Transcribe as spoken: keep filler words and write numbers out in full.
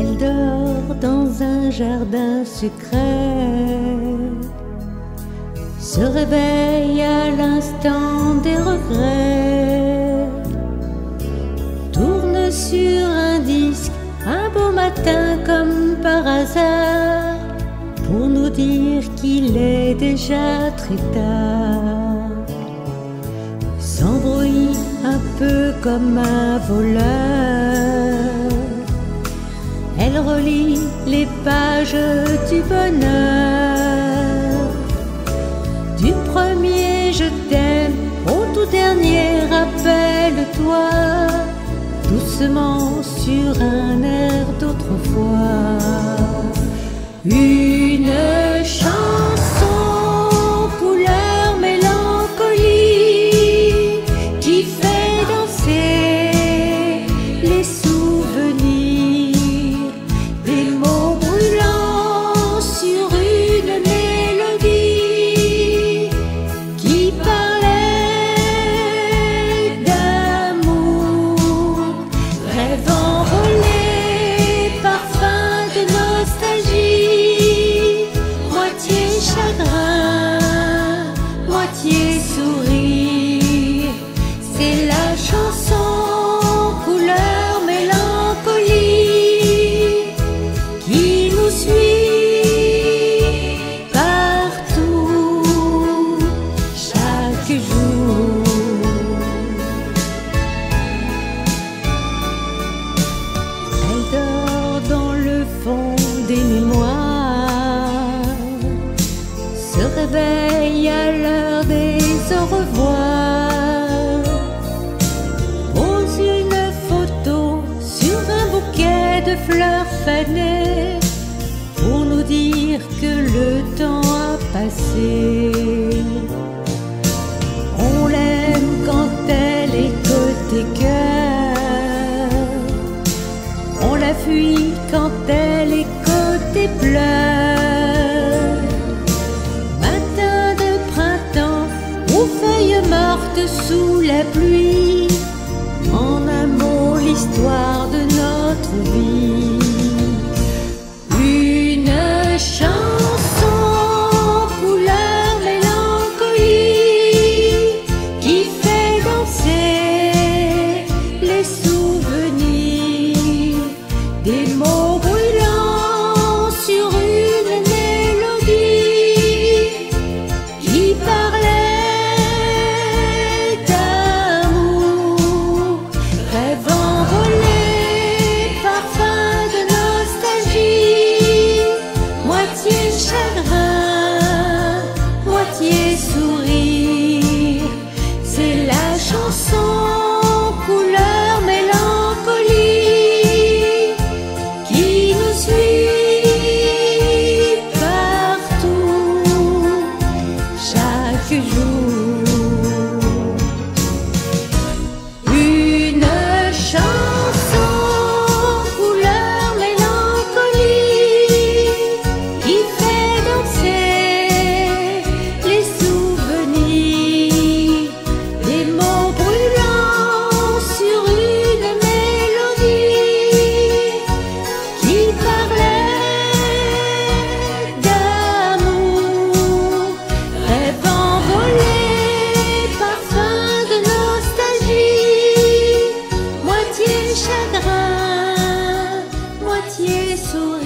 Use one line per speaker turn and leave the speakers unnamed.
Elle dort dans un jardin secret, se réveille à l'instant des regrets, tourne sur un disque un beau matin comme par hasard, pour nous dire qu'il est déjà très tard. S'embrouille un peu comme un voleur, elle relit les pages du bonheur, du premier je t'aime au tout dernier rappelle-toi, doucement sur un air d'autrefois. Une chanson couleur mélancolie qui fait danser les souvenirs, des mots brûlants sur une mélodie qui parlait d'amour, rêve enrôlé, parfum de nostalgie, moitié chagrin, moitié sourire. C'est la chanson couleur mélancolie qui nous suit partout, chaque jour. Elle dort dans le fond des mémoires, se réveille à l'heure des au revoir, pose une photo sur un bouquet de fleurs fanées, pour nous dire que le temps a passé. On l'aime quand elle est côté cœur, on la fuit quand elle est côté pleurs. Matin de printemps ou feuilles mortes sous la pluie, en un mot l'histoire de notre vie. Une chanson couleur mélancolie qui fait danser les souvenirs, des mots brûlants sur une mélodie qui parlait d'amour, rêve envolé, parfum de nostalgie, moitié chagrin, moitié sourire. C'est la chanson couleur mélancolie qui nous suit partout, chaque jour. Une chanson couleur mélancolie qui fait danser les souvenirs, des mots brûlants sur une mélodie qui parlait d'amour, rêve envolé, parfum de nostalgie, moitié chagrin, moitié sourire.